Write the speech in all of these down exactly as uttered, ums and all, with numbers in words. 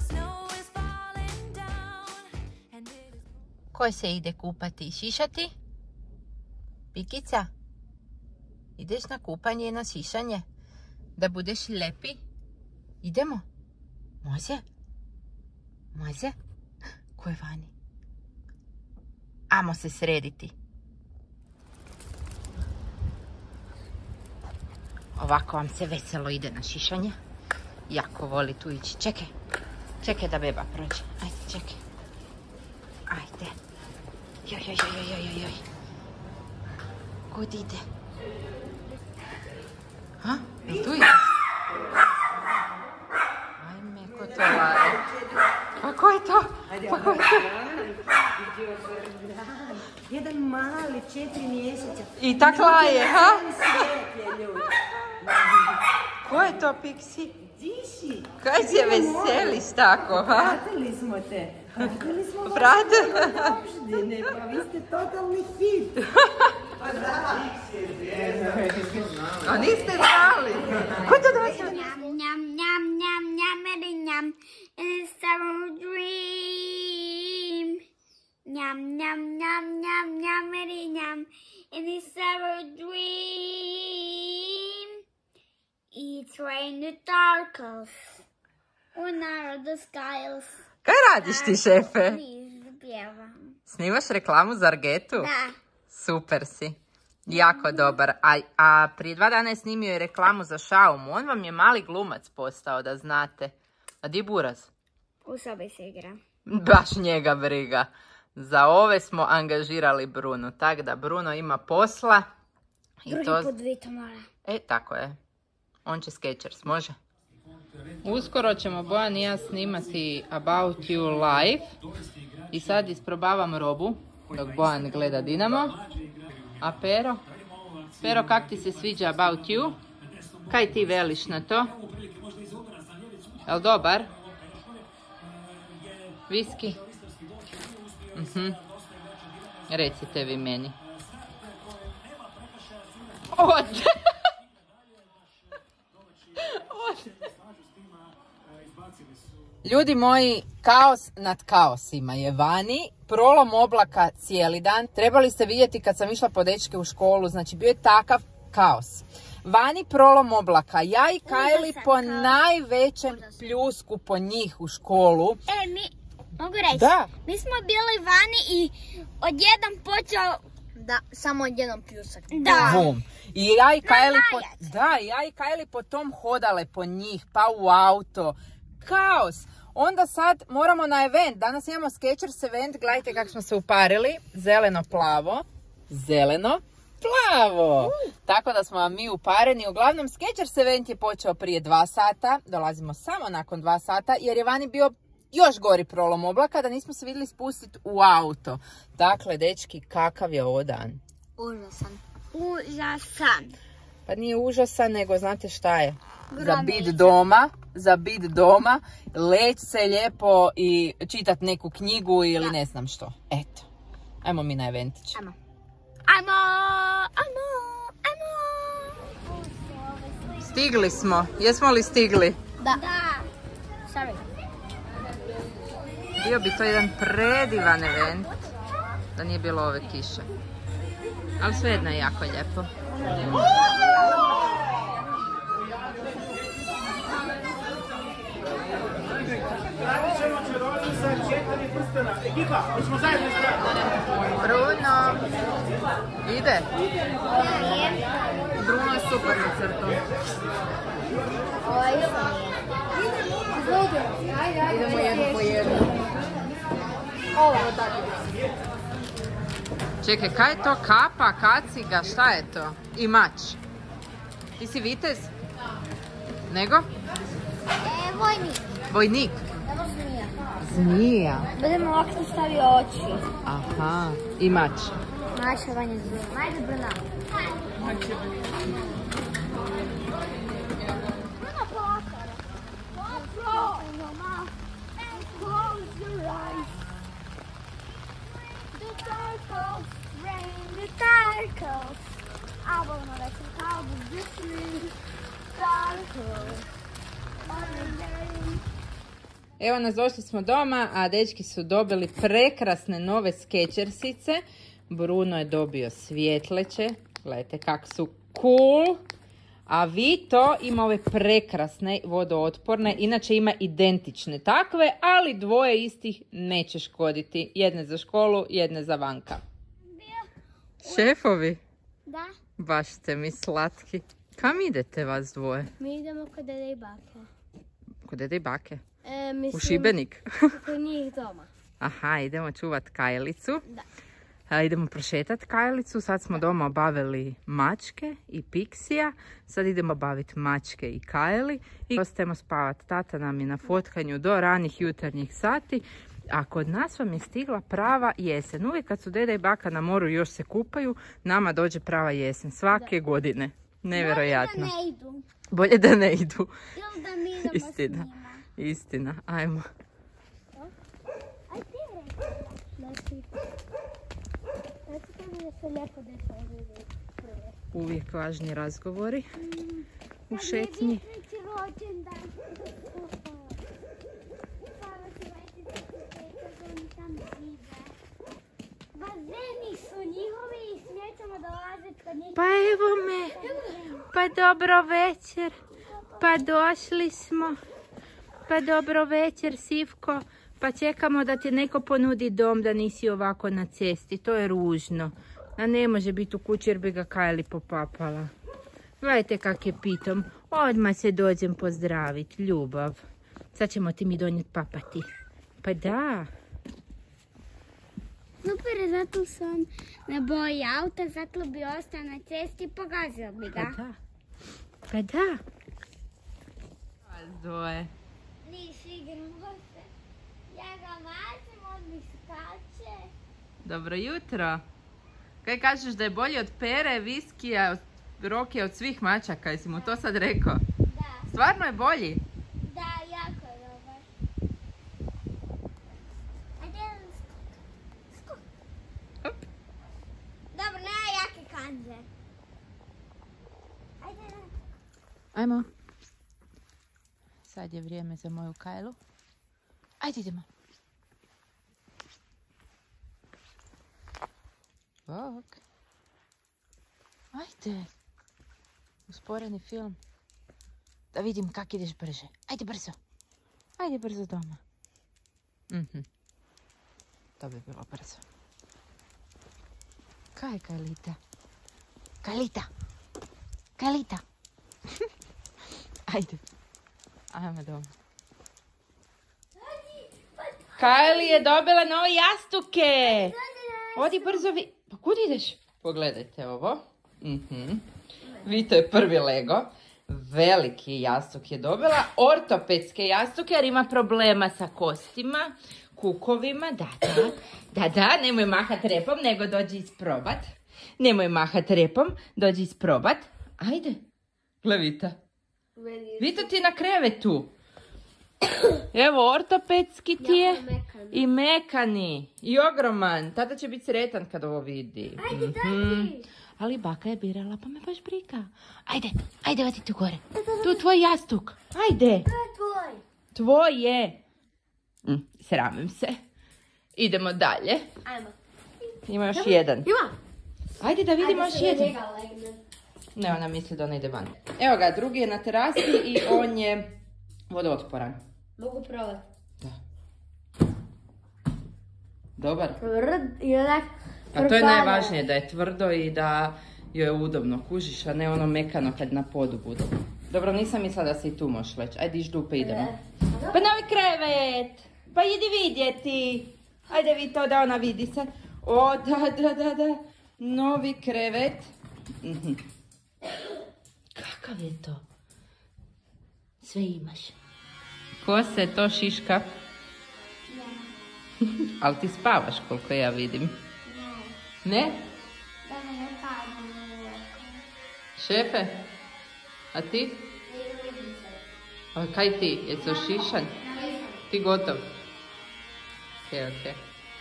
Ko se ide kupati i šišati? Pikica? Ideš na kupanje i na šišanje? Da budeš lepi? Idemo? Može? Može? Ko je vani? Amo se srediti. Ovako vam se veselo ide na šišanje. Jako voli tu ići. Čekaj. Čekaj da beba prođe. Ajde, čekaj. Ajde. Joj, joj, joj, joj, joj, joj. Kud ide? Ha? Jel tu ide? Ajme, ko to laje? Pa ko je to? Pa ko je to? Jedan mali, četiri mjeseca. I tak laje, ha? Ko je to, Pixi? Diši. Kaj se veseliš tako, ha? Pratili smo te. Pratili smo vas. Pratili? Opštine, pa vi ste totalni hit. Pa da. A niste znali? Ko to da vas... Njam, njam, njam, njam, njameri, njam. It's our dream. Njam, njam, njam, njam, njameri, njam. It's our dream. It's rain the darkles. When are the skies. Kaj radiš ti, šefe? Pjevam. Snimaš reklamu za Argetu? Da. Super si. Jako dobar. A, a prije dva dana je snimio i reklamu za Šaumu. On vam je mali glumac postao, da znate. A di Buraz? U sobi se igra. Baš njega briga. Za ove smo angažirali Bruno. Tako da Bruno ima posla. I Drugi to... put Vito mora. E, tako je. On će Skechers, može? Uskoro ćemo Bojan i ja snimati About You live. I sad isprobavam robu, dok Bojan gleda Dinamo. A Pero? Pero, kak ti se sviđa About You? Kaj ti veliš na to? Jel dobar? Viski? Mhm. Recite vi meni. Od! Ljudi moji, kaos nad kaosima je vani, prolom oblaka cijeli dan. Trebali ste vidjeti kad sam išla po dečke u školu, znači bio je takav kaos. Vani prolom oblaka, ja i Kajli po najvećem pljusku po njih u školu. E, mi, mogu reći, da. Mi smo bili vani i odjednom počeo, da, samo odjednom pljusak. Da. Bum. I ja i Kajli po, da, ja i Kajli po tom hodale po njih, pa u auto. Kaos. Onda sad moramo na event. Danas imamo Skechers event. Gledajte kako smo se uparili. Zeleno-plavo. Zeleno-plavo. Uh. Tako da smo vam mi upareni. Uglavnom, Skechers event je počeo prije dva sata. Dolazimo samo nakon dva sata. Jer je vani bio još gori prolom oblaka. Da nismo se vidjeli spustiti u auto. Dakle, dečki, kakav je ovo dan? Užasan. Užasan. Pa nije užasan, nego znate šta je? Za bit doma, za bit doma, leć se lijepo i čitat neku knjigu ili da. Ne znam što. Eto, ajmo mi na eventić. Ajmo. Ajmo, ajmo, ajmo. Stigli smo. Jesmo li stigli? Da. Da. Sorry. Bio bi to jedan predivan event da nije bilo ove kiše. Ali svejedno je jako lijepo. Bruno, ide? Bruno je super na crtu. Idemo jednu po jednu. Čekaj, kaj je to? Kapa, kaciga, šta je to? I mač. Ti si vitez? Nego? E, vojnik. Vojnik? Evo zmija. Zmija? Budemo ovako ti stavio oči. Aha, i mač. Mač je vanje zmija. Ajde, Brna. Brna plakara. Open your mouth and close your eyes. The circles, rain the circles. I wanna let you out of this circle. On the day. Evo nas, došli smo doma, a dečki su dobili prekrasne nove Skechersice. Bruno je dobio svjetleće. Gledajte kak su cool. A Vito ima ove prekrasne vodootporne. Inače ima identične takve, ali dvoje istih neće škoditi. Jedne za školu, jedne za vanka. Šefovi? Da. Baš ste mi slatki. Kam idete vas dvoje? Mi idemo kod dede i bake. Kod dede i bake? E, mislim, U Šibenik? kod njih doma. Aha, idemo čuvat Kajlicu. Da. A, idemo prošetat Kajlicu. Sad smo doma obavili mačke i Piksija. Sad idemo baviti mačke i Kajli. I ostajemo spavat. Tata nam je na fotkanju do ranih jutarnjih sati. A kod nas vam je stigla prava jesen. Uvijek kad su deda i baka na moru još se kupaju, nama dođe prava jesen. Svake da. godine. Nevjerojatno. Bolje da ne idu. Bolje da ne idu. Ili da mi idemo Istina. s njima. Istina. Ajmo. Aj ti rekla. Znači, znači kada je se lijepo dešava. Uvijek važni razgovori u šetnji. Bazeni su njihovi i smiječamo dolaziti kod njih. Pa evo me. Pa dobro večer. Pa došli smo. Pa dobro večer, Sivko. Pa čekamo da ti neko ponudi dom, da nisi ovako na cesti. To je ružno. A ne može biti u kući jer bi ga Kajli popapala. Gledajte kak je pitom. Odmah se dođem pozdraviti. Ljubav. Sad ćemo ti mi donijeti papati. Pa da. Super, zato se on ne boji auta, zato bi ostao na cesti i pogazio bi ga. Pa da. Pa da. Zdoje. Nisi igramo se. Ja ga mazim, on mi skače. Dobro jutro. Kaj kažeš da je bolji od Pere, Viskija, od Rokija, od svih mačaka? Jesi mu to sad rekao? Da. Stvarno je bolji? Da, jako je dobar. Ajde, skok. Skok. Hop. Dobro, ne jaki kanđer. Ajde. Ajmo. Sad je vrijeme za moju Kajlu. Ajde idemo. Bok. Ajde. Usporeni film. Da vidim kak ideš brže. Ajde brzo. Ajde brzo doma. Mhm. To bi bilo brzo. Kaj je Kajlita? Kajlita. Kajlita. Ajde. Ajmo doma. Kajli je dobila nove jastuke. Odi brzo vi... Pa kud ideš? Pogledajte ovo. Mhm. Vito je prvi Lego. Veliki jastuk je dobila. Ortopedske jastuke jer ima problema sa kostima, kukovima. Da, da. Da, da. Nemoj mahat repom, nego dođi isprobat. Nemoj mahat repom, dođi isprobat. Ajde. Gle Vita. Vito ti na krevetu. Evo, ortopedski ti je i mekani i ogroman. Tata će biti sretan kad ovo vidi. Ajde, mm-hmm. daj ti. Ali baka je birala, pa me baš briga. Ajde, ajde, vati tu gore. Tu je tvoj jastuk. Ajde. To je tvoj. Tvoj je. Mm, sramim se. Idemo dalje. Ajmo. Ima još jedan. Ima. Ajde da vidimo Ajde još jedan. Ne, ona misli da ona ide van. Evo ga, drugi je na terasi i on je vodootporan. Mogu probati. Da. Dobar. Tvrd i onak. A to je najvažnije, da je tvrdo i da joj je udobno, kužiš, a ne ono mekano kad na podu bude. Dobro, nisam mislila da se i tu možeš leći. Ajde, iš dupe, idemo. Pa novi krevet! Pa idi vidjeti! Ajde vi to da ona vidi se. O, da, da, da, da. Novi krevet. Mhm. Kakav je to? Sve imaš. Ko se to šiška? Ali ti spavaš koliko ja vidim. Ne? Da me ne padne. Šefe? A ti? A kaj ti? Jesi ošišan? Ti gotov? Okej, okay, okej. Okay.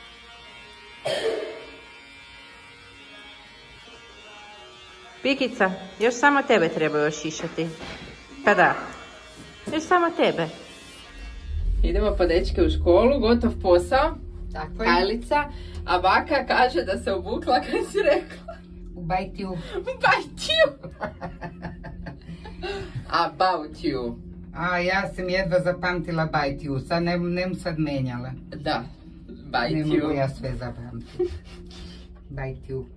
Pikica, još samo tebe treba ošišati. Pa da. Još samo tebe. Idemo po dečke u školu, gotov posao. Tako je. Kajlica. A baka kaže da se obukla, kaj si rekla? U bajtiju. U bajtiju. About you. A ja sam jedva zapamtila bajtiju, sad ne, ne mu sad menjala. Da, Ne bajtiju. mogu ja sve zapamtiti. Bajtiju.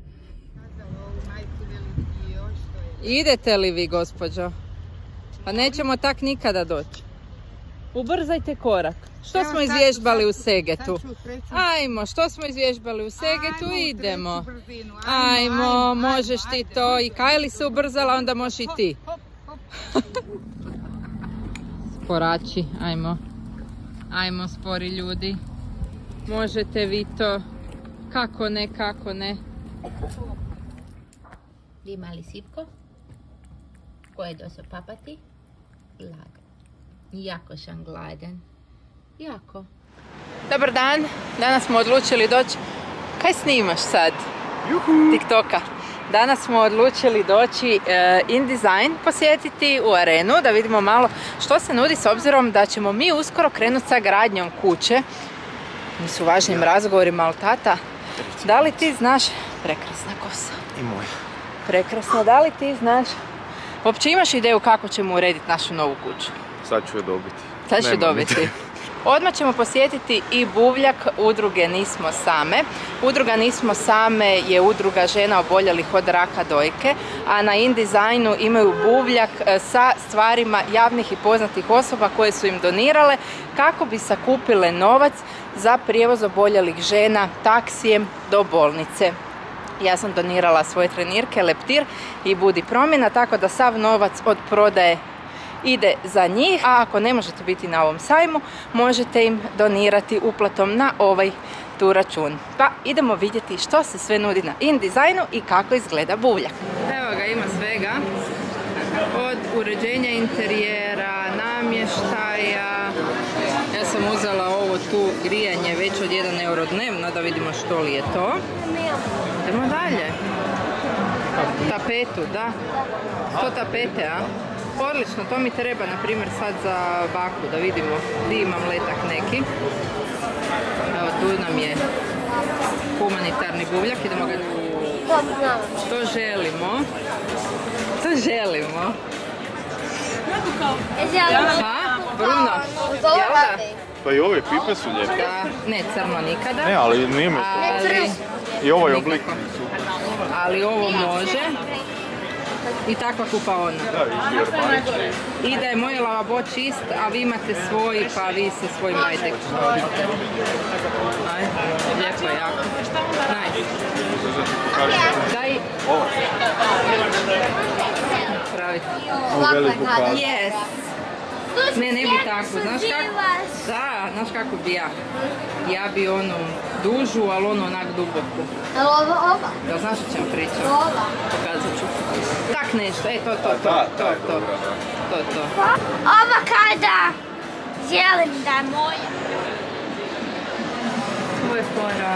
Idete li vi, gospođo? Pa nećemo tak nikada doći. Ubrzajte korak. Što smo izvježbali u Segetu? Ajmo, što smo izvježbali u Segetu? Idemo. Ajmo, možeš ti to. I Kajli se ubrzala, onda možeš i ti. Sporači, ajmo. Ajmo, spori ljudi. Možete vi to. Kako ne, kako ne. Di mali sipko, koji je došao papati, gladan. Jako sam gladan. Jako. Dobar dan, danas smo odlučili doći. Kaj snimaš sad? TikToka. Danas smo odlučili doći e, InDesign posjetiti u Arenu, da vidimo malo što se nudi s obzirom da ćemo mi uskoro krenuti sa gradnjom kuće. Mi su važnim razgovorima, ali tata, da li ti znaš, prekrasna kosa. I moj. Prekrasno, da li ti znaš, uopće imaš ideju kako ćemo urediti našu novu kuću? Sad ću je dobiti. Sad ću Nema dobiti. niti. Odmah ćemo posjetiti i buvljak udruge Nismo same. Udruga Nismo same je udruga žena oboljelih od raka dojke, a na InDesignu imaju buvljak sa stvarima javnih i poznatih osoba koje su im donirale kako bi sakupile novac za prijevoz oboljelih žena taksijem do bolnice. Ja sam donirala svoje trenirke, leptir i budi promjena, tako da sav novac od prodaje ide za njih, a ako ne možete biti na ovom sajmu, možete im donirati uplatom na ovaj tu račun. Pa idemo vidjeti što se sve nudi na InDesignu i kako izgleda buvljak. Evo ga, ima svega. Od uređenja interijera, namještaja. Ja sam uzela ovo tu grijanje već od jedan euro dnevno, da vidimo što li je to. Idemo dalje. Tapetu, da. Sto tapete, a? Odlično, to mi treba, na primjer, sad za baku, da vidimo gdje imam letak neki. Evo, tu nam je humanitarni buvljak, idemo ga... To želimo. To želimo. Ha? Bruno? Jel da? Pa i ove pipe su lijepe. Da, ne crno nikada. Ne, ali nije mi to. Ali, I ovaj oblik. ali ovo može. I takva kupaona. Da, vidi Orbanić. I da je moj lavabo čist, a vi imate svoj, pa vi se svojim ajde što hoćete. Aj, lijepo je jako. Nice. Daj. Ovo. Praviti. U veliku kazu. Yes. Ne, ne bi tako, znaš kako? Da, znaš kako bi ja. Ja bi onu dužu, ali onu onak duboku. Ova, ova. Da, znaš o čem pričam? Ova. Pokazat ću. Tak nešto, e to, to, to, Da, to, da je to, dobra, da. to, to. Ova kada želim da je moja. Ovo je fora.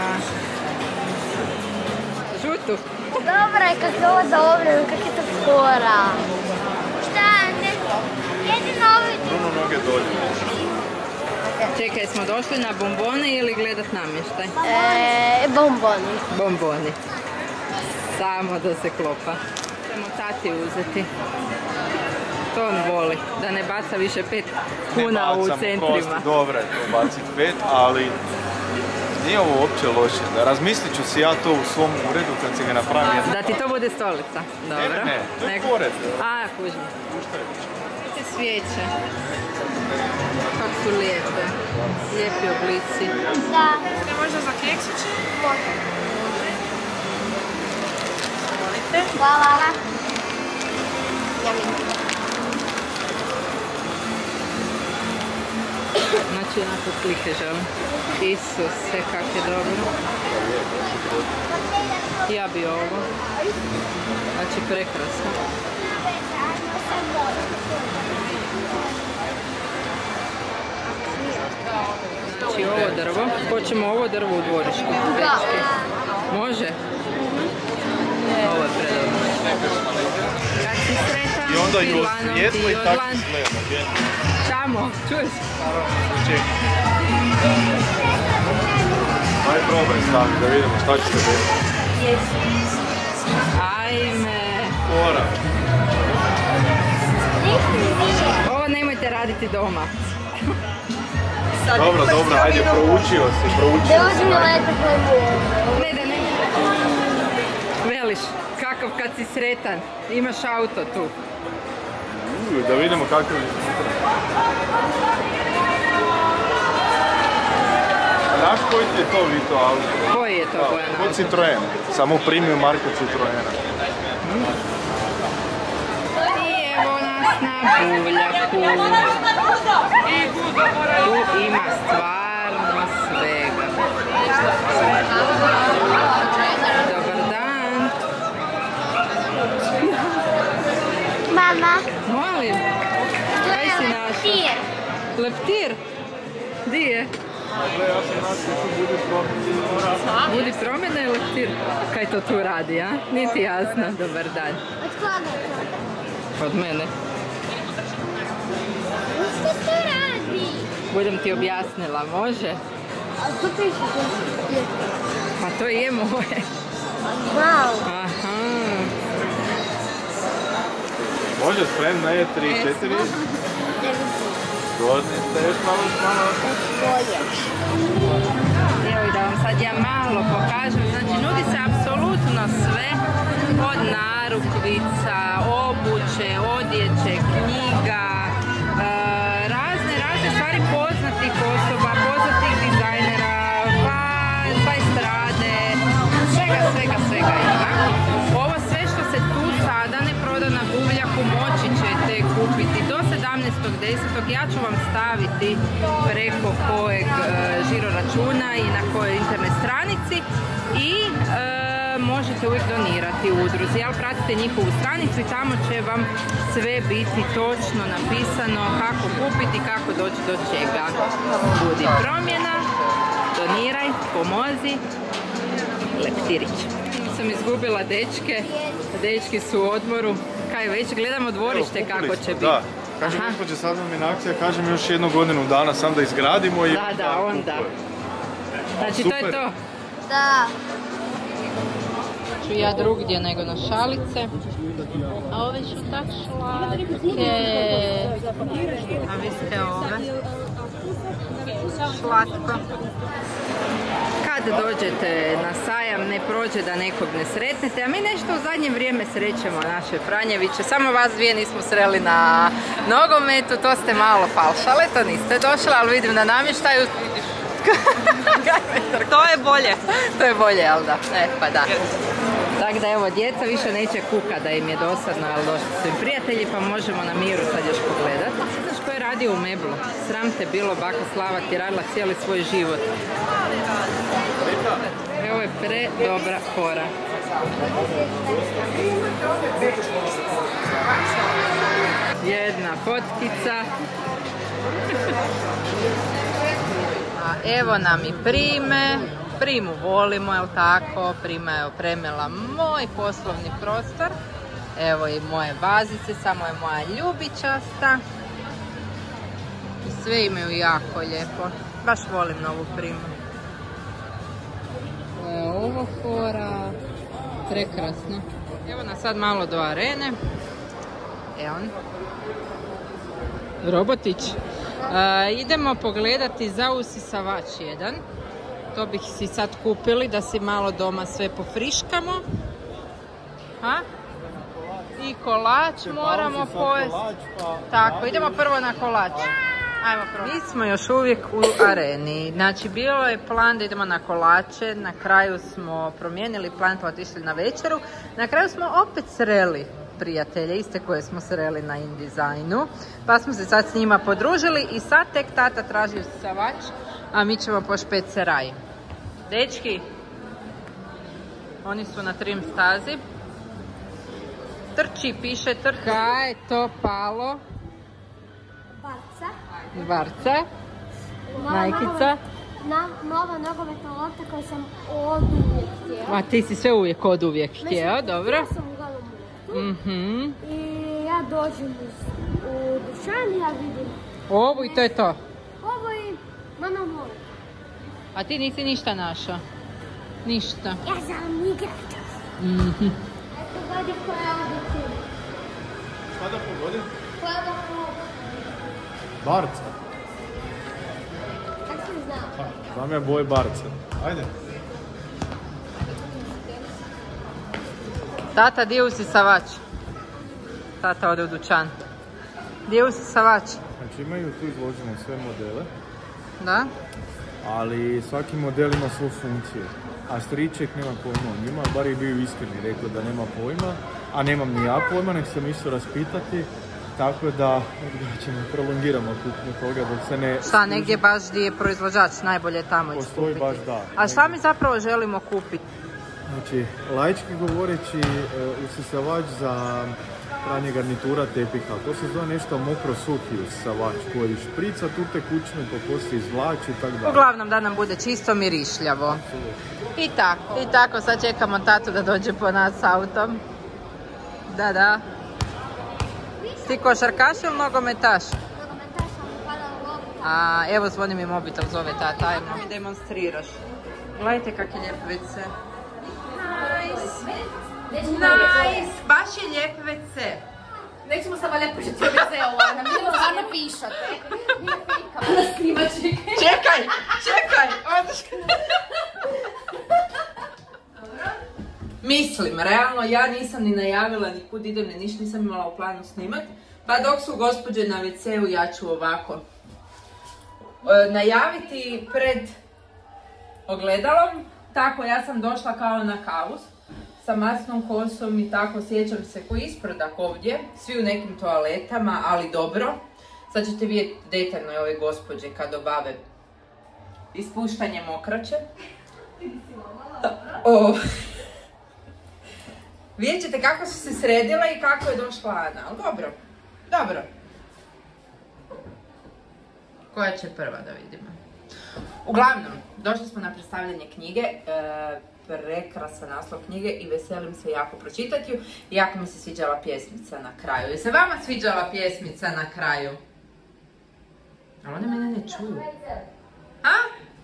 Žutu. Dobro je kako je ovo dobro, kako je to fora. Šta, ne, jedino ovo je... Bruno noge dolje. Čekaj, smo došli na bombone ili gledat namještaj? E, bomboni. Bomboni. Samo da se klopa. Ćemo tati uzeti. To on voli, da ne baca više pet kuna u centrima. Dobro je to baciti pet, ali nije ovo uopće loše. Da razmislit ću si ja to u svom uredu kad se ga napravim jedno. Da ti to bude stolica. Dobro. Ne, ne, to je Nek- pored. A, kužim. Puštajući. Te svijeće. Kako su lijepe. Lijepi oblici. Da. Ne možda za keksiće? Hvala. Znači, onako slike želim. Isuse, kak je dobro. Ja bi ovo. Znači, prekrasno. Znači, ovo drvo. Hoćemo ovo drvo u dvorištu. Dečki. Može? Ovo je predobro. Kad si sretan, I onda ju Milano, svijetlo i tako Jodlan. izgleda. tamo, čuješ? Aj probaj stavi da vidimo šta će se desiti. Ajme. Fora. Ovo nemojte raditi doma. Dobro, dobro, ajde, proučio si, proučio si. Ne da ne. Veliš, kakav kad si sretan, imaš auto tu. Uj, da vidimo kakav je. Znaš koji ti je to Vito auto? Koji je to bojan auto? Kod Citroen, samo premium marka Citroena. I evo nas na Buljaku. Tu ima stvarno svega. Dobar dan. Mama, Molim. Kaj si našla? Leptir? Di je? Gle, ja sam našao tu budi promjena. Budi promjena i leptir. Kaj to tu radi, a? Niti jasno. Dobar dan. od koga je to? Od mene. Što to radi? Budem ti objasnila, može? A to piše to je. Pa to je moje. Wow. Aha. Može spremna je tri četiri. Godne ste još malo malo. Evo i da vam sad ja malo pokažem, znači nudi se apsolutno sve od narukvica, obuće, odjeće, knjiga, e, razne, razne stvari poznatih osoba, poznatih dizajnera, pa sva estrade, svega, svega, svega ima. Ovo sve što se tu sada ne proda na Buvljaku moći ćete kupiti do sedamnaestog desetog Ja ću vam staviti preko kojeg e, žiro računa i na kojoj internet stranici i e, možete uvijek donirati u udruzi, ali pratite njihovu stranicu i tamo će vam sve biti točno napisano kako kupiti, kako doći do čega. Budi promjena, doniraj, pomozi, Leptirić. Sam izgubila dečke, dečki su u odmoru. Kaj već gledamo dvorište kako će biti. Da, kaže gospođa sad nam je na akcija, kažem još jednu godinu dana sam da izgradimo i... Da, da, onda. Znači to je to. Da. Ću ja drugdje nego na šalice. A ove su tak slatke. A vi ste ove. Slatko. Kad dođete na sajam, ne prođe da nekog ne sretnete, a mi nešto u zadnje vrijeme srećemo naše Franjeviće. Samo vas dvije nismo sreli na nogometu, to ste malo falšale, to niste došli, ali vidim na namještaju. To je bolje. To je bolje, jel da? E, pa da. Tako da evo, djeca više neće kuka da im je dosadno, ali došli su im prijatelji, pa možemo na miru sad još pogledati. Znaš ko je radio u meblu? Sram te bilo, baka Slava ti radila cijeli svoj život. Evo je pre dobra fora. Jedna fotkica. A evo nam i Prime. Primu volimo, jel tako? Prima je opremila moj poslovni prostor. Evo i moje vazice, samo je moja ljubičasta. I sve imaju jako lijepo. Baš volim novu Primu. Ovo fora, prekrasno. Evo nas sad malo do arene. Evo on. Robotić. E, idemo pogledati za usisavač jedan. To bih si sad kupili da si malo doma sve pofriškamo. Ha? I kolač moramo pojesti. Tako, idemo prvo na kolač. Ajmo prvo. Mi smo još uvijek u areni. Znači, bilo je plan da idemo na kolače. Na kraju smo promijenili plan pa otišli na večeru. Na kraju smo opet sreli prijatelje, iste koje smo sreli na InDesignu. Pa smo se sad s njima podružili i sad tek tata traži usisavač, a mi ćemo po špeceraj. Dečki, oni su na trim stazi. Trči, piše trči. Kaj je to palo? Barca. Barca. Majkica. Na, nova nogometna lopta koju sam od uvijek htjela. A ti si sve uvijek od uvijek htjela, dobro. Ja sam uglavnom loptu. Mhm. I ja dođem u, u dućan i ja vidim Ovu i to je to. Ovo i mama voli. A ti nisi ništa našao? Ništa. Ja znam igrati. Mhm. Pogodi koja ovdje. Sada pogodi? Koja ovdje. Barca. Kako sam znao? Znam ja boje barca. Ajde. Tata, di je usisavač? Tata ode u dućan. Di je usisavač? Znači imaju tu izložene sve modele, Da? ali svaki model ima svoju funkciju. A striček nema pojma o njima, bar je bio iskreni, rekao da nema pojma, a nemam ni ja pojma, nek se mislio raspitati, tako da ćemo prolongiramo kupnju toga dok se ne... Šta, negdje baš gdje je proizvođač, najbolje tamo ići kupiti. Postoji baš da. A šta mi zapravo želimo kupiti? Znači, laički govoreći, usisavač za pranje garnitura tepiha, to se zove nešto mokro suhi usisavač koji šprica tu tekućinu pa poslije izvlači i tako dalje. Uglavnom da nam bude čisto mirišljavo. I tako. I tako, sad čekamo tatu da dođe po nas s autom. Da, da. Ti košarkaš ili nogometaš? Nogometaš sam upadala u lovu. A, evo zvoni mi mobitel, zove tata, ajmo mi demonstriraš. Gledajte kak je lijep ve ce. Nice. Nice, baš je lijep ve ce. Nećemo sad valjati pričati o ve ce-u, Ana, mi idemo stvarno pišati. Mi ne fikamo na snimači. Čekaj, čekaj, odeš. Mislim, realno ja nisam ni najavila ni kud idem, ni ništa nisam imala u planu snimat. Pa dok su gospođe na ve ce-u ja ću ovako e, najaviti pred ogledalom. Tako, ja sam došla kao na kavu sa masnom kosom i tako, sjećam se ko isprodak ovdje, svi u nekim toaletama, ali dobro. Sad ćete vidjeti detaljno ove gospođe kad obave ispuštanje mokraće. O. Vidjet ćete kako su se sredila i kako je došla Ana, ali dobro, dobro. Koja će prva da vidimo? Uglavnom, došli smo na predstavljanje knjige, e, prekrasan naslov knjige i veselim se jako pročitati ju. Jako mi se sviđala pjesmica na kraju. Je se vama sviđala pjesmica na kraju? Ali one mene ne čuju. A?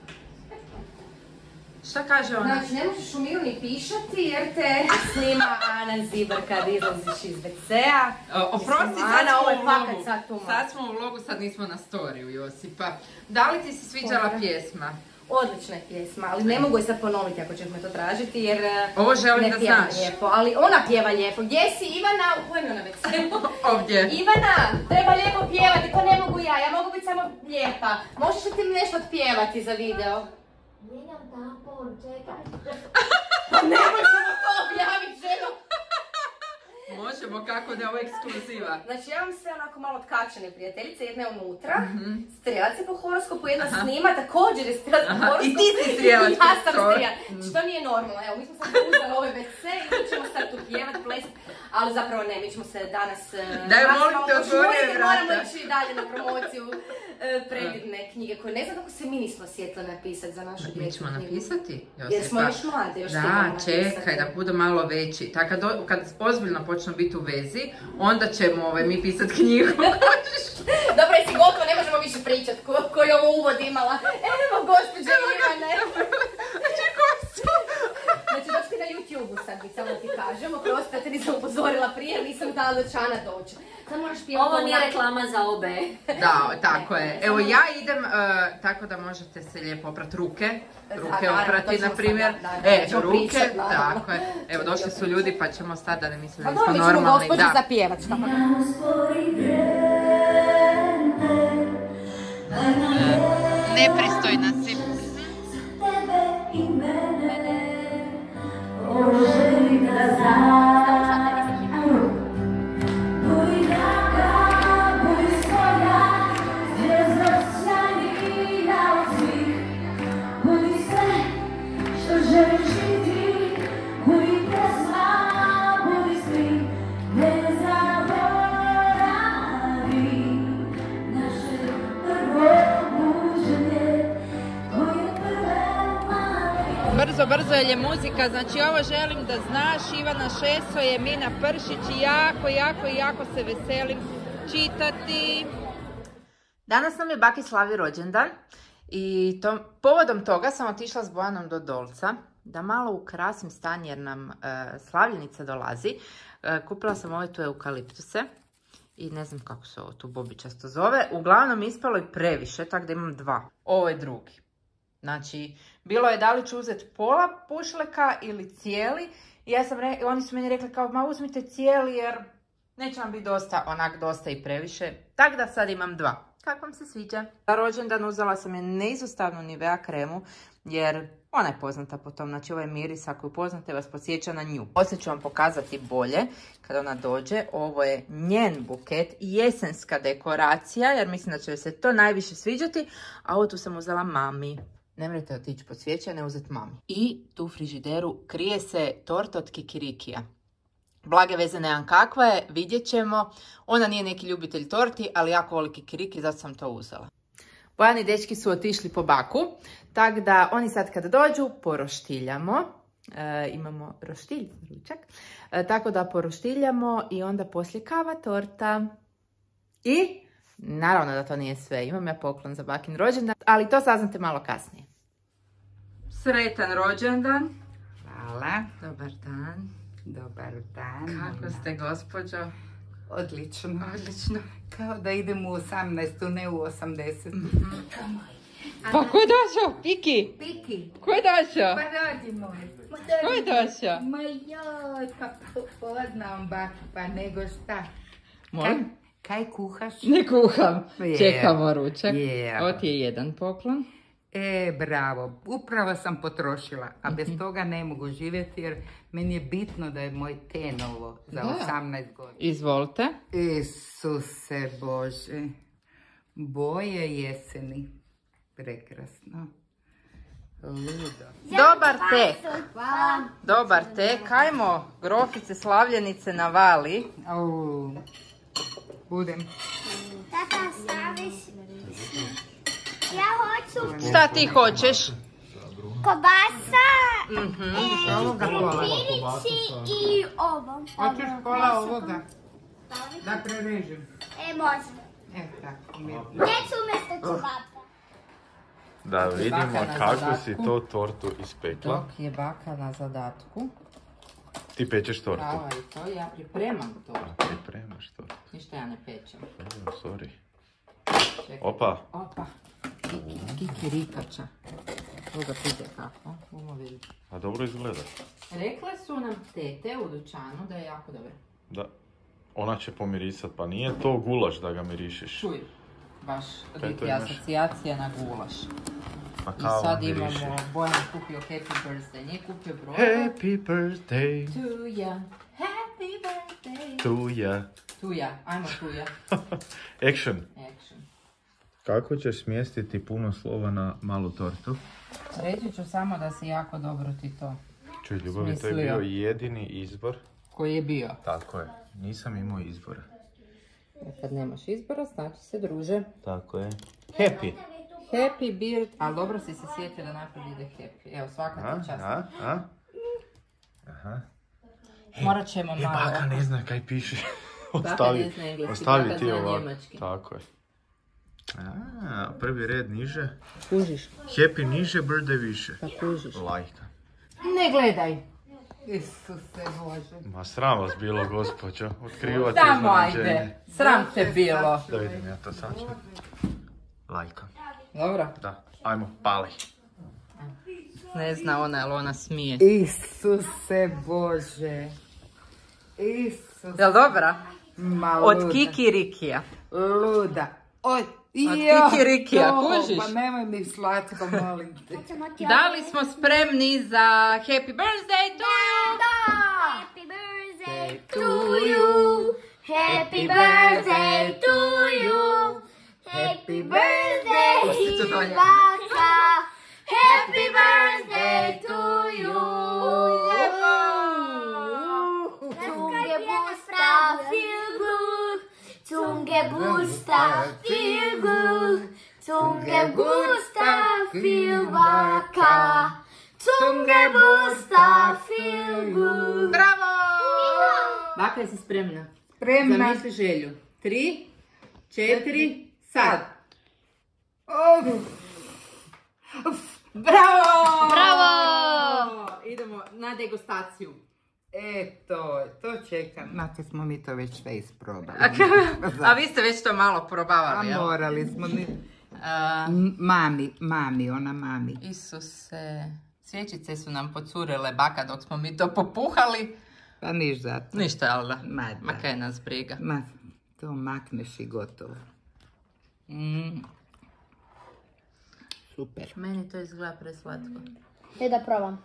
Šta kaže ona? Znači, ne možeš u miru ni pišati jer te snima Ana Zibar kad izlaziš iz ve ce-a. Oprosti, sad Ana, ovo je smo u fakat vlogu. sad tu. Sad smo u vlogu, sad nismo na storiju, Josipa. Da li ti se sviđala Pozdrav. pjesma? Odlična je pjesma, ali ne mogu je sad ponoviti ako ćeš me to tražiti jer Ovo želim ne da pjeva znaš. lijepo, ali ona pjeva lijepo. Gdje si Ivana? U kojem je ona ve ce-u? Ovdje. Ivana, treba lijepo pjevati, to ne mogu ja, ja mogu biti samo lijepa. Možeš li ti mi nešto otpjevati za video? Mijenjam tampon, čekaj. Pa nemoj samo to objaviti, ženo! Možemo, kako da je ovo ekskluziva. Znači, ja vam sve onako malo otkačene prijateljice, jedna je unutra, strijelac je po horoskopu, jedna snima, također je strijelac po Aha, horoskopu. i ti si strijelac po Ja sam horoskopu. strijelac. Znači, to nije normalno, evo, mi smo sad uzeli ove ve ce i mi ćemo sad tu pjevat, plesat, ali zapravo ne, mi ćemo se danas... Daj, molim te, otvori vrata. Moramo ići dalje na promociju e, predivne knjige koje ne znam kako se mi nismo sjetili napisati za našu djecu. Mi ćemo knjigu. napisati, Josipa. Jer smo još mlade, još Da, stigamo čekaj, napisati. da budu malo veći. Tako kad, do- kad ozbiljno počnu biti u vezi, onda ćemo ovaj, mi pisati knjigu. Dobro, jesi gotovo, ne možemo više pričat ko, koji je ovo uvod imala. Evo, gospođa Ivane. Znači, doći na YouTube-u sad, mi samo ti kažemo. Prosto, ja te nisam upozorila prije, jer nisam dala da će Ana doći. Sad moraš pjevati. Ovo nije reklama za obe. Da, tako je. Evo ja idem, uh, tako da možete se lijepo oprati ruke. Ruke naravno, oprati, to ćemo na primjer. sad, da, da, E, ćemo ruke, pričat, naravno. tako je. Evo, došli su ljudi pa ćemo stati da ne misle Pa da smo dobro, mi ćemo normalni. gospođu Da. zapjevat, šta pa da. Nepristojna si. Brzo, brzo jer je muzika, znači ovo želim da znaš, Ivana Šeso je Mina Pršić i jako, jako, jako se veselim čitati. Danas nam je baki slavi rođendan i to, povodom toga sam otišla s Bojanom do Dolca da malo ukrasim stan jer nam e, slavljenica dolazi. E, kupila sam ove tu eukaliptuse i ne znam kako se ovo tu bobičasto zove. Uglavnom ispalo je previše, tako da imam dva. Ovo je drugi. Znači, bilo je da li ću uzeti pola pušleka ili cijeli. I ja sam re, oni su meni rekli kao, ma uzmite cijeli jer neće vam biti dosta, onak dosta i previše. Tako da sad imam dva. Kako vam se sviđa? Za rođendan uzela sam je neizostavnu Nivea kremu jer ona je poznata po tom. Znači ovaj miris, ako ju poznate, vas podsjeća na nju. Poslije ću vam pokazati bolje kada ona dođe. Ovo je njen buket, jesenska dekoracija jer mislim da će joj se to najviše sviđati. A ovo tu sam uzela mami. Ne mrete otići pod svijeće, ne uzeti mami. I tu u frižideru krije se torta od kikirikija. Blage veze nemam kakva je, vidjet ćemo. Ona nije neki ljubitelj torti, ali jako voli kikiriki, zato sam to uzela. Bojan i dečki su otišli po baku, tako da oni sad kad dođu poroštiljamo. E, imamo roštilj, ručak. E, tako da poroštiljamo i onda poslije kava, torta. I naravno da to nije sve, imam ja poklon za bakin rođendan, ali to saznate malo kasnije. Sretan rođendan. Hvala. Dobar dan. Dobar dan. Kako ste, gospođo? Odlično. Odlično. Kao da idem u osamnaestu, ne u osamdesetu. Mm-hmm. Pa ko je došao? Piki? Piki. Ko je došao? Pa rodi moj. Ko je došao? Ma joj, pa poznam baku, pa nego šta. Molim? Kaj kuhaš? Ne kuham. Yeah. Čekamo ručak. Yeah. Ovo ti je jedan poklon. E, bravo. Upravo sam potrošila, a bez toga ne mogu živjeti jer meni je bitno da je moj te novo za Da. osamnaest godina. Izvolite. Isuse Bože. Boje jeseni. Prekrasno. Ludo. Dobar tek. Hvala. Dobar tek. Hajmo grofice slavljenice na vali. Au. Budem. Tata, staviš. Ja hoću Šta ti hoćeš? kobasa, Mhm. Ovoga pola. pirici i ovo. Hoćeš pola ovoga? Da prerežem. E, može. Evo tako. mirno. Neću umjesto čevapa. Da vidimo Baka na kako zadatku. si to tortu ispekla. Dok je baka na zadatku. Ti pečeš tortu. Prava i to, ja pripremam to. A, pripremaš tortu. Ništa ja ne pečem. Oh, sorry. Čekaj. Opa. Opa. Kiki, kikirikača. Druga pite kako. Bomo vidjeti. A dobro izgleda. Rekle su nam tete u dućanu da je jako dobro. Da. Ona će pomirisat, pa nije to gulaš da ga mirišiš. Čuj, baš Kaj to biti imaš? asocijacija na gulaš. Pa I kao sad miriši. imamo, Bojan kupio Happy Birthday, nije kupio broj. Happy birthday To ya, happy birthday. to ya. Tu ja, ajmo tu ja. Action. Action. Kako ćeš smjestiti puno slova na malu tortu? Reći ću samo da si jako dobro ti to Čuj, ljubavi, to je Smislio. bio jedini izbor. koji je bio. Tako je. Nisam imao izbora. Kad nemaš izbora, znači se druže. Tako je. Happy. Happy bird, ali dobro si se sjetio da naprijed ide happy. Evo, svaka A, ti čast. a, a? Aha. Morat ćemo E, malo. baka ne zna kaj piše. Baka Ostavi, ne zna engleski, ostavi baka ti zna ovako. njemački. Tako je. A, prvi red niže. Kužiš, Happy niže, birthday više. pa kužiš. Lajka. Ne gledaj. Isuse Bože. Ma sram vas bilo, gospođo. Otkrivati Tamo iznenađenje. ajde, sram te bilo. Da vidim ja to sad. Lajka. Dobro, Da. Ajmo, pali. ne zna ona, ali ona smije. Isuse Bože. Isuse. Jel dobra? Ma Od luda. kikirikija. Luda. Od, kikirikija, to, kužiš? Pa nemoj mi slatko, molim te. Da li smo spremni za happy birthday to you? Happy birthday to you. Happy birthday to you. Happy birthday, baka. Happy birthday to you. Zunge busta, feel good. Zunge busta, feel good. Zunge busta, feel baka. Zunge busta, feel good. Bravo! Baka, jesi spremna? Spremna. Zamisli želju. Tri, četiri, sad. Uf. Uf. Bravo! Bravo! Idemo na degustaciju. Eto, to čekam. Znate, smo mi to već sve isprobali. A vi ste već to malo probavali, A jel? morali smo. Ni... A, M- Mami, mami, ona mami. Isuse, svječice su nam pocurele baka dok smo mi to popuhali. Pa niš zato. Ništa, jel da? Ma da. Ma kaj nas briga. Ma, to makneš i gotovo. Mm. Super. Meni to izgleda preslatko. Te da probam.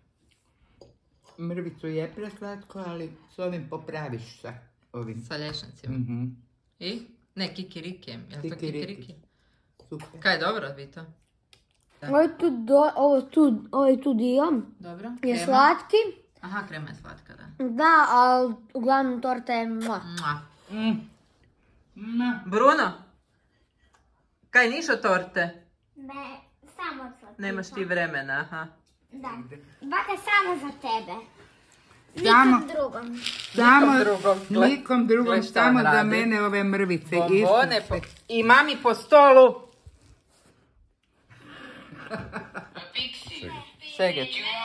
Mrvicu je preslatko, ali s ovim popraviš sa ovim. Sa lješnjacima. Mhm. I? Ne, kikirikijem. Jel to Kikiriki. kikiriki? Super. Kaj, dobro vi to? Ovo tu, do, ovo tu, ovaj tu dio Dobro. je Krema? slatki. Aha, krema je slatka, da. Da, ali uglavnom torta je mua. Mua. Mm. Ma. Bruno? Kaj, niš od torte? Ne, samo slatki. Nemaš ti vremena, aha. Da. Baka samo za tebe. Samo, Nikom drugom. samo, drugom, gle. nikom drugom, Gle šta samo on za radi. mene ove mrvice. Bombone po... Isuse. I mami po stolu. Šegeć.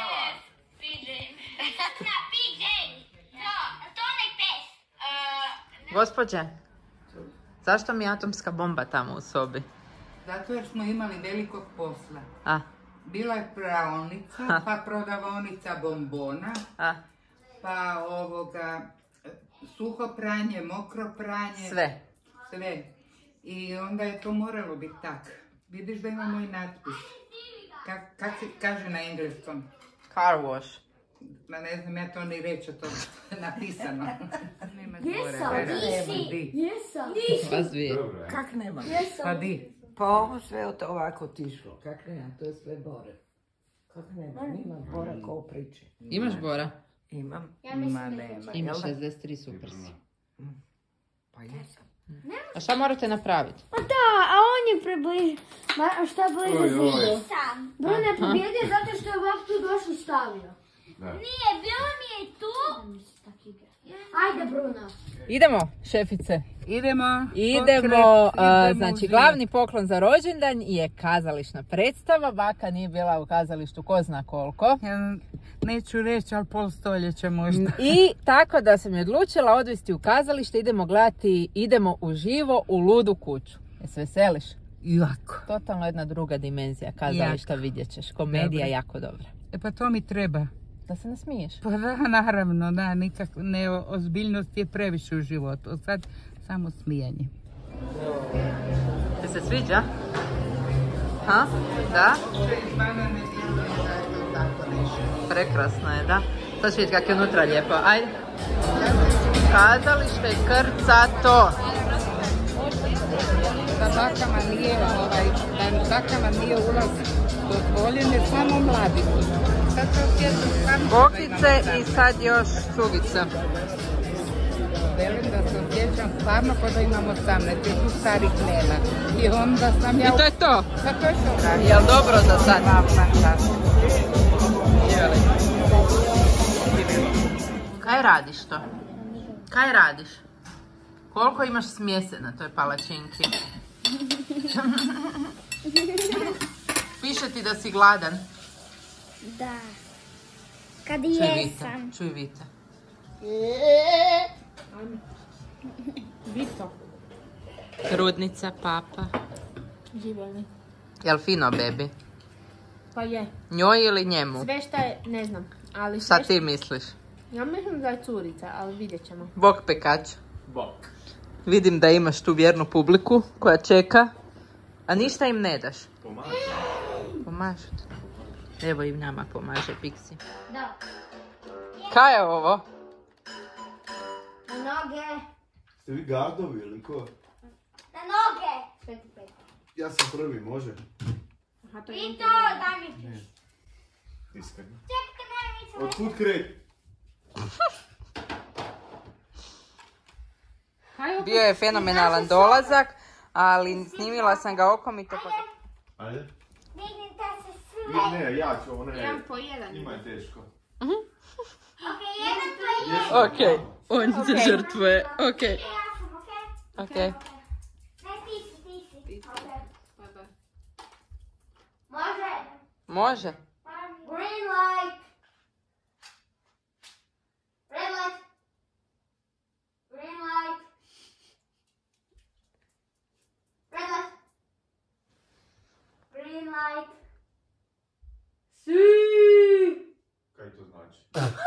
Gospođe, zašto mi je atomska bomba tamo u sobi? Zato jer smo imali velikog posla. A, Bila je praonica, pa prodavaonica bombona, a, pa ovoga e, suho pranje, mokro pranje. sve. Sve. I onda je to moralo biti tak. Vidiš da imamo i natpis. Kak, kak se kaže na engleskom? Car wash. Ma ne znam ja to ni reći, to je napisano. Nema Jesam, zbora, nisi. nema di. Jesam. Vas dvije. Kak nema? Pa di? Pa ovo sve od ovako tišlo. Kak nema? To je sve Bore. Kak nema? Nima Bora ko u priči. Imaš Bora? Imam. Ja mislim Ma da nema. Ima Jel da? šezdeset tri, super si. Pa jesam. A šta morate napraviti? Pa da, a on je približio. Ma, a šta bliže zidu? Sam. Bruno je pobjedio zato što je ovak tu došao i stavio. Nije, bilo mi je tu. Ajde, Bruno. Idemo, šefice. Idemo. Idemo, pokret, a, idemo znači u život. glavni poklon za rođendan je kazališna predstava. Baka nije bila u kazalištu ko zna koliko. Ja neću reći, ali pol stoljeća možda. I tako da sam je odlučila odvesti u kazalište, idemo gledati, idemo uživo u Ludu kuću. Je se veseliš? Jako. Totalno jedna druga dimenzija kazališta, vidjet ćeš. Komedija Dobro. jako dobra. E pa to mi treba. Da se nasmiješ. Pa da, naravno, da, nikak, ne, ozbiljnost je previše u životu. Sad samo smijanje. Ti se sviđa? Ha? Da? Prekrasno je, da? Sad ću vidjeti kako je unutra lijepo. Ajde. Kazalište je krcato. Da bakama nije, ovaj, da bakama nije ulaz dozvoljen, jer samo mladi su. Sad se osjećam stvarno da Bokice imam i sad još cugica. Velim da se osjećam stvarno kao da imam osamnaest, jer tu starih nema. I onda sam ja... I to je to. Pa to je to, da. Jel dobro za sad? Kaj radiš to? Kaj radiš? Koliko imaš smjese na toj palačinki? Piše ti da si gladan. Da. Kad Čuj Vita, jesam. čuj Vita. Vito. Trudnica, papa. Živojni. Jel fino, bebi? Pa je. Njoj ili njemu? Sve šta je, ne znam, ali Šta sve ti misliš? Ja mislim da je curica, ali vidjet ćemo. Bok pekač. Bok. Vidim da imaš tu vjernu publiku koja čeka. A ništa im ne daš? Pomažu. Pomažu. Evo i nama pomaže Pixi. Da. Kaj je ovo? Na noge. Ste vi gardovi ili ko? Na noge. Peti, peti. Ja sam prvi, može? Vito, daj mi piš. Iskreno. Čekajte, moram ići. Otkud kret? Bio je fenomenalan dolazak, ali snimila sam ga okom i to... Ajde. Dignite se sve. Ne, ja ću, ovo ne. Jedan po jedan. Ima je teško. Ok, jedan po jedan. Okej, on se žrtvuje, okej. Ja sam, ok? Okej. Ne, ti si, ti si. Ok. Može? Green light. Red light. Green light. Red light. Green light. Si. Kaj to znači?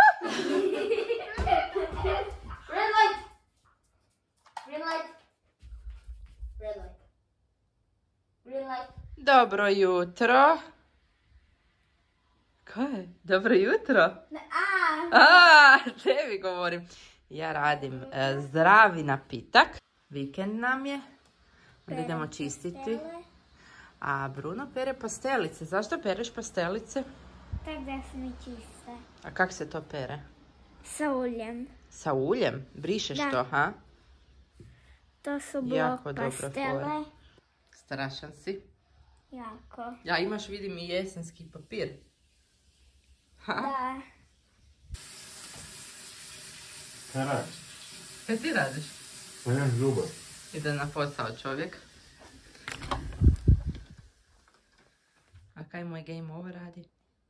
Red light. Green light. Red light. Green light. Dobro jutro. Ko je? Dobro jutro? A. A, tebi govorim. Ja radim e, zdravi napitak. Vikend nam je. Onda idemo čistiti. A Bruno pere pastelice. Zašto pereš pastelice? Tak da su mi čiste. A kak se to pere? Sa uljem. Sa uljem? Brišeš Da. to, ha? To su Jako blok dobra pastele. fora. Strašan si. Jako. Ja, imaš, vidim, i jesenski papir. Ha? Da. Kaj radiš? Kaj ti radiš? Imam ljubav. Ide na posao čovjek. A kaj moj game over radi?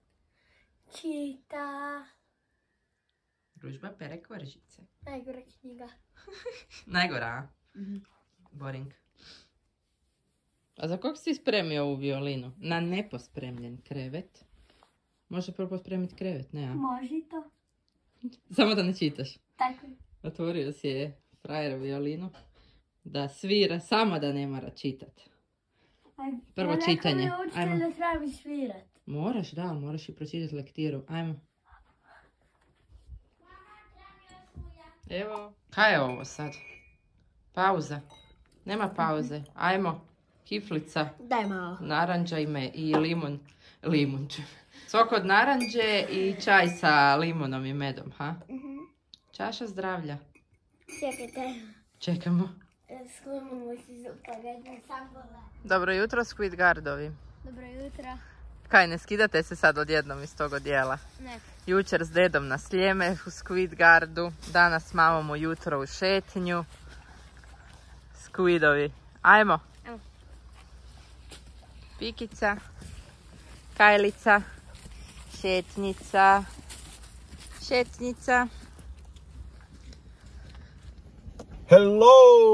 Čita. Družba pere kvržice. Najgora knjiga. Najgora, a? Boring. A za kog si spremio ovu violinu? Na nepospremljen krevet. Može prvo pospremiti krevet, ne a? Može to. Samo da ne čitaš. Tako. Otvorio si je frajer violinu. Da svira, samo da ne mora čitat. Prvo čitanje. Ajmo. Da trebam svirat. Moraš, da, moraš i pročitati lektiru. Ajmo. Evo. Kaj je ovo sad? Pauza. Nema pauze. Ajmo. Kiflica. Daj malo. Naranđa i, me, i limun. Limun. Sok od naranđe i čaj sa limunom i medom, ha? Mhm. Čaša zdravlja. Čekajte. Čekamo. Sklonimo si zupa, gledam sam bola. Dobro jutro, Squid Guardovi. Dobro jutro. Kaj, ne skidate se sad odjednom iz tog odjela? Ne. Jučer s dedom na Sljeme u Squid Guardu. Danas s mamom ujutro u šetnju. Squidovi. Ajmo. Evo. Pikica. Kajlica. Šetnjica. Šetnjica. Hello!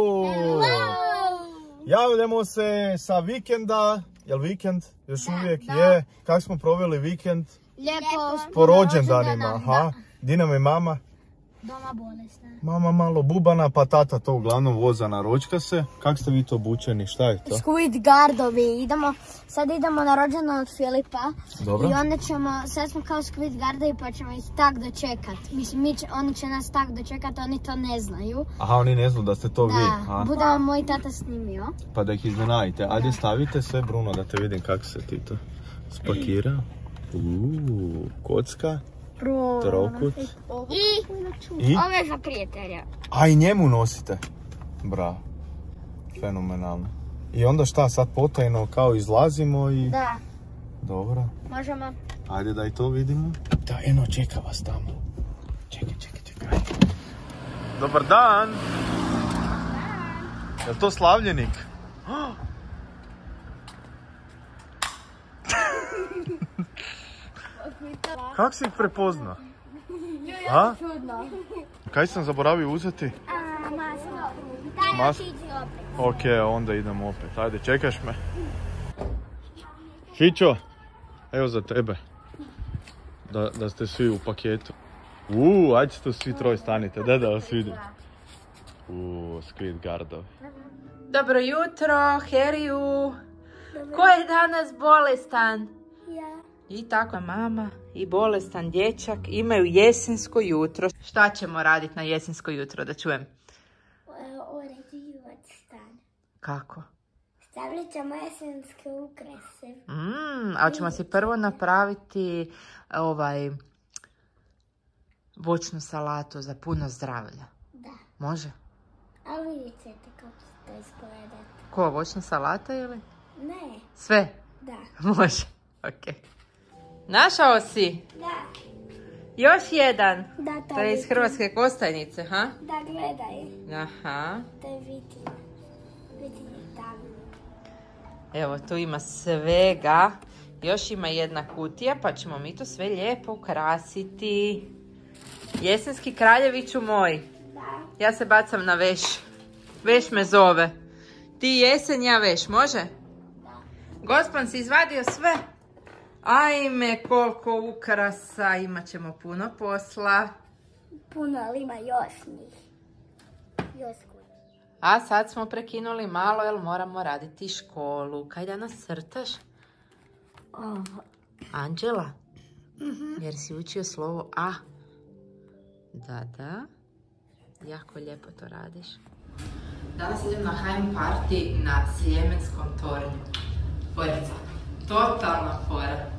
Javljamo se sa vikenda. Jel vikend? Još uvijek je. Kako smo proveli vikend? Lijepo. Po rođendanima. Aha. Di nam je mama? Doma bolesna. Mama malo bubana, pa tata to uglavnom voza na ročka se. Kako ste vi to obučeni? Šta je to? Squid Guardovi. Idemo, sad idemo na rođendan od Filipa. Dobro. I onda ćemo, sad smo kao Squid Guardovi pa ćemo ih tak dočekat. Mislim, mi će, oni će nas tak dočekat, oni to ne znaju. Aha, oni ne znaju da ste to vi. Da, A? bude vam moj tata snimio. Pa da ih iznenadite. Ajde stavite sve, Bruno, da te vidim kako se ti to spakira. Uuu, kocka. Trokut. I, I? ovo je za prijatelja. A i njemu nosite. Bravo. Fenomenalno. I onda šta, sad potajno kao izlazimo i... Da, Dobro. možemo. Ajde da i to vidimo. Da, eno, čeka vas tamo. Čekaj, čekaj, čekaj. Dobar dan. Je li to slavljenik? Kako si ih prepozna? A? Čudno. Kaj sam zaboravio uzeti? A, masno. Mas- Daj, otiđi opet. Ok, onda idemo opet. Ajde, čekaš me. Fićo, evo za tebe. Da, da ste svi u paketu. Uuu, ajde tu svi troj stanite, da da vas vidim. Uuu, Squid Guardov. Dobro jutro, Harryu. Ko je danas bolestan? Ja. I tako mama i bolestan dječak imaju jesensko jutro. Šta ćemo raditi na jesensko jutro, da čujem? Uređivat stan. Kako? Stavljat ćemo jesenske ukrase. Mm, ali ćemo si prvo napraviti ovaj voćnu salatu za puno zdravlja. Da. Može? Ali vidjet ćete kako će to izgledati. Ko, voćna salata ili? Ne. Sve? Da. Može, ok. Našao si? Da. Još jedan. Da, to To je iz Hrvatske Kostajnice, ha? Da, gledaj. Aha. To je vitin. Vitin je tamo. Evo, tu ima svega. Još ima jedna kutija, pa ćemo mi to sve lijepo ukrasiti. Jesenski kraljeviću moj. Ja se bacam na veš. Veš me zove. Ti jesen, ja veš, može? Gospon si izvadio sve. Ajme, koliko ukrasa, imat ćemo puno posla. Puno, ali ima još njih. Još koji. A sad smo prekinuli malo, jer moramo raditi školu. Kaj danas crtaš? Ovo. Anđela? Jer si učio slovo A. Da, da. Jako lijepo to radiš. Danas idem na Heim party na Sljemenskom tornju. Forica. Totalna fora.